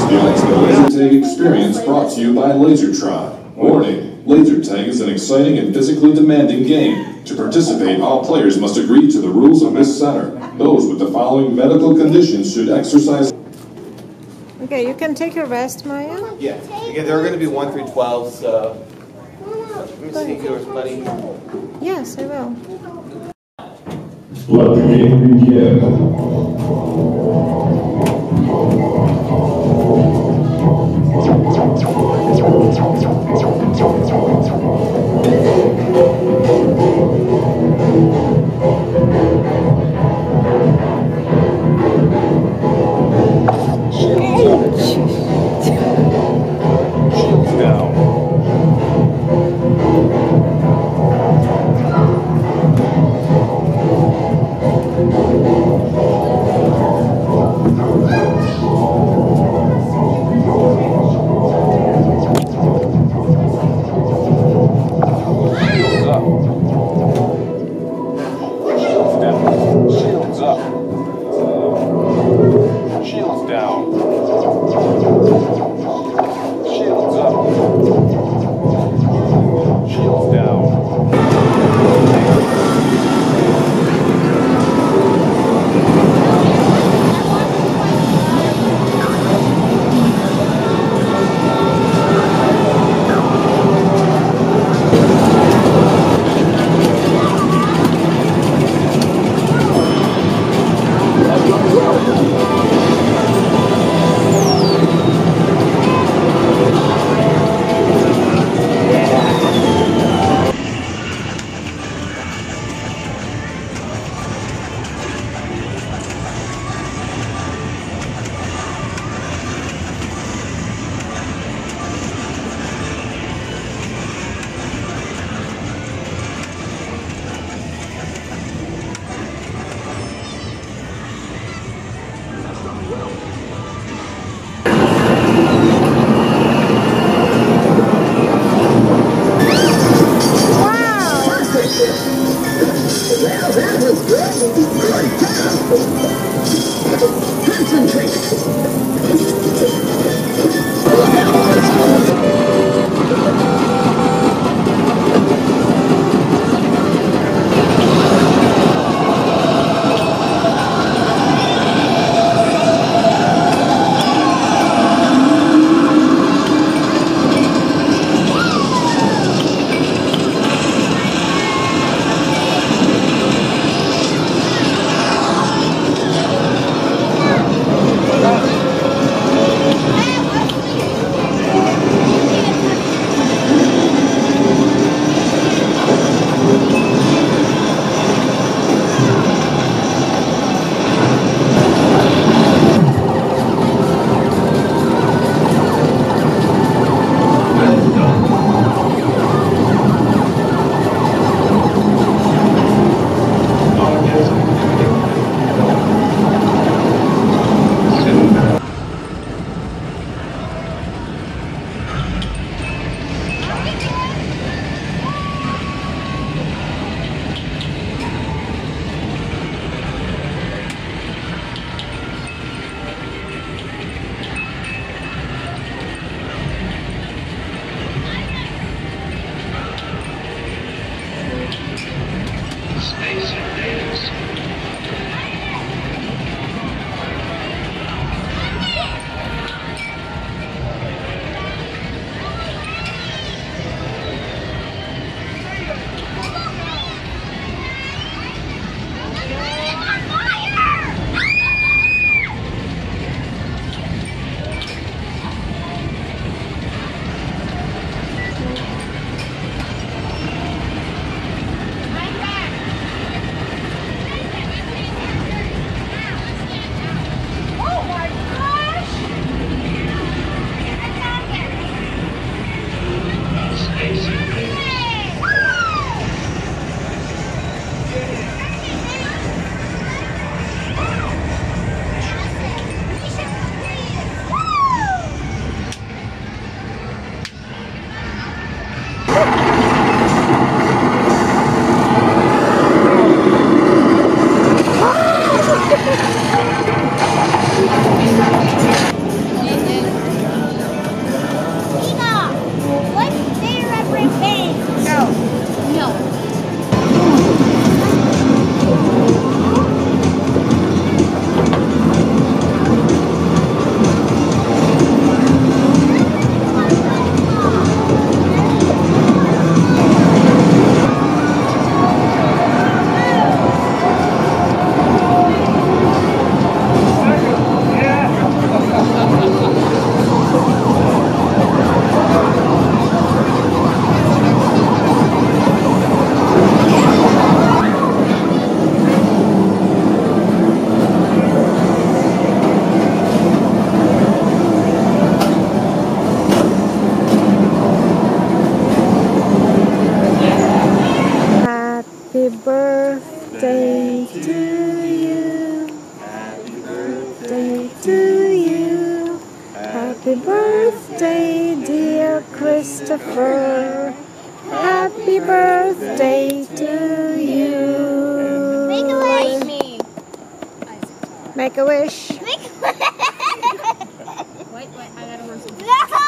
begins the laser tag experience brought to you by Lasertron. Warning, laser tag is an exciting and physically demanding game. To participate, all players must agree to the rules of this center. Those with the following medical conditions should exercise. Okay, you can take your rest, Maya. Yeah. Again, there are going to be 1 through 12, so let me see if yours, buddy. Yes, I will. Let the game begin. to you. Happy birthday. Day to you. Happy birthday, dear Christopher. Happy birthday to you. Make a wish. Me. Make a wish. Make a wish. Wait, I gotta run some. No!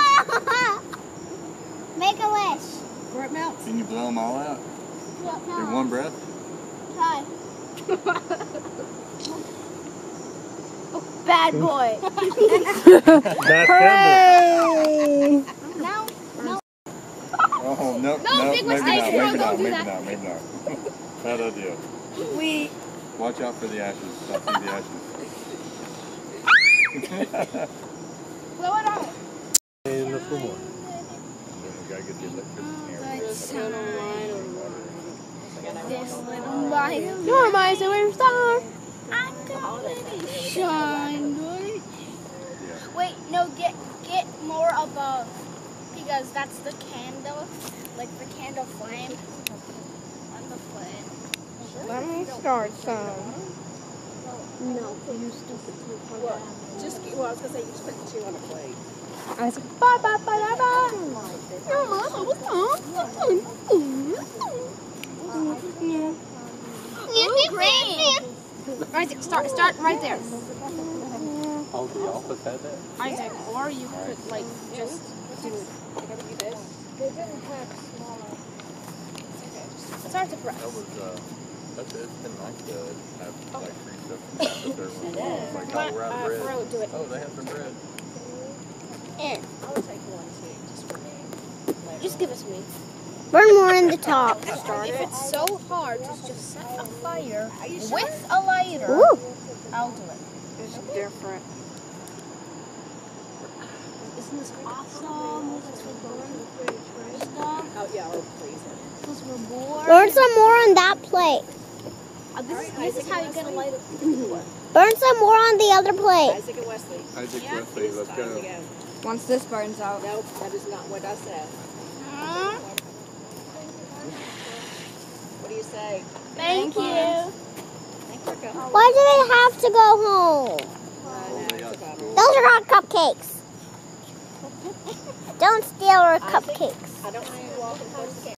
Make a wish. Where it melts. Can you blow them all out? In one breath? Try. Oh, bad boy. Hooray! No. Oh, no, big maybe mistake, not, bro, maybe don't not, do maybe that. not, maybe not. Bad idea. Watch out for the ashes. I see the ashes. Blow it out. In the full one. Then we gotta get the electricity here. This little light. You're my superstar. I'm gonna shine. Wait, no, get more above, because that's the candle, like the candle flame on the foot. Let me start some. No, you stupid. Well, I was gonna say you just put 2 on a plate. I said, bye, bye, bye, bye, bye. Your mama was green. Isaac, start right there. Oh, the office had that? Isaac, or you could like just do this. Start to press. That was, that's it. It's been nice to have like free stuff from the server. Like, oh, we're out of bread. Bro, do it. Oh, they have some bread. I would take 1 too, just for me. Just give it to me. Burn more in the top. If it's so hard to just set a fire with a lighter, Ooh. I'll do it. It's different. Isn't this awesome? This is for stuff. Oh yeah, I'll freeze it. This is for board. Burn some more on that plate. This is how you're gonna light it. Burn some more on the other plate. Isaac and Wesley. Isaac, Wesley, let's go. Again. Once this burns out. Nope, that is not what I said. What do you say? Thank you. Why do they have to go home? Those are not cupcakes. Don't steal our cupcakes. I don't know you walking towards the camera.